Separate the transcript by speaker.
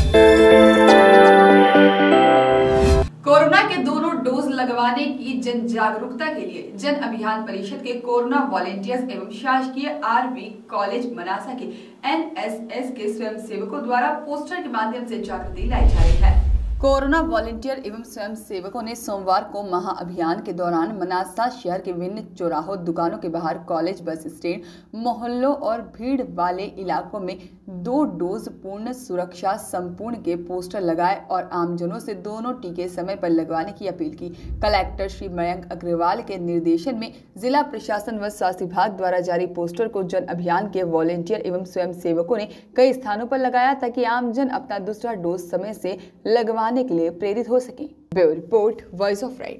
Speaker 1: Corona के दोनों dose लगवाने की जन जागरूकता के लिए जन अभियान परिषद के कोरोना वॉलेंटियर्स एवं शासकीय आरवी कॉलेज मनासा के एनएसएस के स्वयंसेवकों द्वारा पोस्टर के माध्यम से जागृति लाई जा रही है। कोरोना वॉलेंटियर एवं स्वयंसेवकों ने सोमवार को महाअभियान के दौरान मनासा शहर के विभिन्न चौराहों, दुकानों के बाहर, कॉलेज बस स्टैंड, मोहल्लों और भीड़ वाले इलाकों में 2 डोज पूर्ण सुरक्षा संपूर्ण के पोस्टर लगाए और आमजनों से दोनों टीके समय पर लगवाने की अपील की। कलेक्टर श्री मयंक अग्रवाल के निर्देशन में जिला प्रशासन व स्वास्थ्य विभाग द्वारा जारी पोस्टर को जन अभियान के वॉलेंटियर एवं स्वयंसेवकों ने कई स्थानों पर लगाया ताकि आमजन अपना दूसरा डोज समय से लगवाने के लिए प्रेरित हो सके। Bureau report, voice of right.